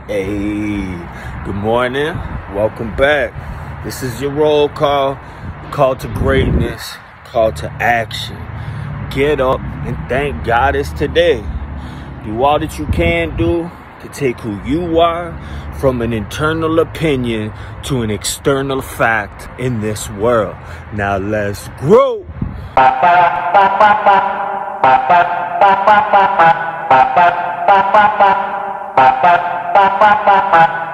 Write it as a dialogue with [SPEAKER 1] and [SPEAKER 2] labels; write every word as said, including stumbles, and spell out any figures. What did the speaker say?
[SPEAKER 1] Hey, good morning. Welcome back. This is your roll call, call to greatness, call to action. Get up and thank God it's today. Do all that you can do to take who you are from an internal opinion to an external fact in this world. Now let's grow. Ba ba ba ba ba ba ba ba ba ba ba ba ba ba